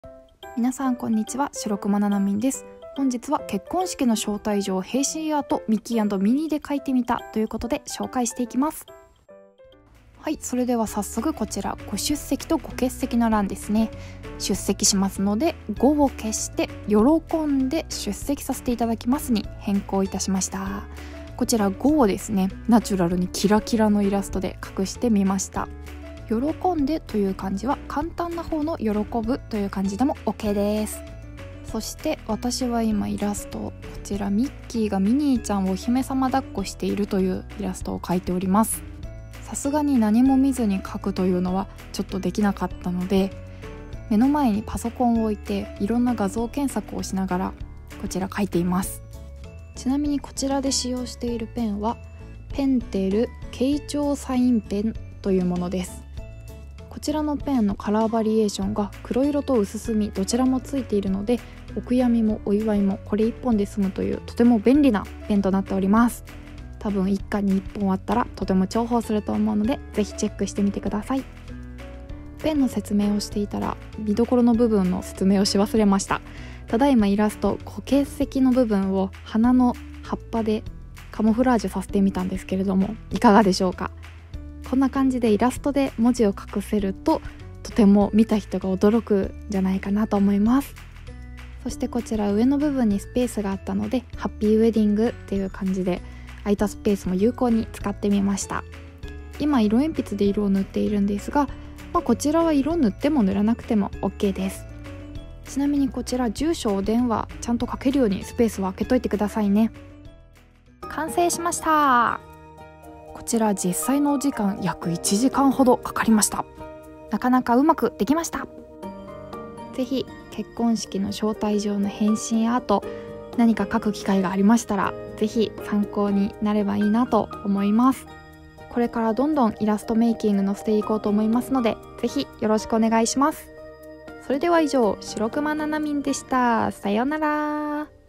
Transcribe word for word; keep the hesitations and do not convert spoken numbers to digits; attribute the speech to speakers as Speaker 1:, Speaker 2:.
Speaker 1: 皆さんこんにちは、白熊ななみんです。本日は結婚式の招待状返信アートミッキー&ミニーで描いてみたということで紹介していきます。はい、それでは早速こちらご出席とご欠席の欄ですね。出席しますのでごを消して喜んで出席させていただきますに変更いたしました。こちらごをですね、ナチュラルにキラキラのイラストで隠してみました。喜んでという漢字は簡単な方の喜ぶという漢字でも OK です。そして私は今イラスト、こちらミッキーがミニーちゃんをお姫様抱っこしているというイラストを描いております。さすがに何も見ずに描くというのはちょっとできなかったので、目の前にパソコンを置いていろんな画像検索をしながらこちら描いています。ちなみにこちらで使用しているペンはペンテル傾聴サインペンというものです。こちらのペンのカラーバリエーションが黒色と薄墨どちらもついているので、お悔やみもお祝いもこれいっぽんで済むというとても便利なペンとなっております。多分一家にいっぽんあったらとても重宝すると思うので、ぜひチェックしてみてください。ペンの説明をしていたら見どころの部分の説明をし忘れました。ただいまイラストご欠席の部分を花の葉っぱでカモフラージュさせてみたんですけれども、いかがでしょうか。こんな感じでイラストで文字を隠せるととても見た人が驚くんじゃないかなと思います。そしてこちら上の部分にスペースがあったのでハッピーウェディングっていう感じで空いたスペースも有効に使ってみました。今色鉛筆で色を塗っているんですが、まあ、こちらは色塗っても塗らなくても OK です。ちなみにこちら住所お電話ちゃんと書けるようにスペースを空けといてくださいね。完成しました。こちら実際のお時間約いちじかんほどかかりました。なかなかうまくできました。ぜひ結婚式の招待状の返信アート何か書く機会がありましたらぜひ参考になればいいなと思います。これからどんどんイラストメイキングのしていこうと思いますので、ぜひよろしくお願いします。それでは以上、白熊ななみんでした。さようなら。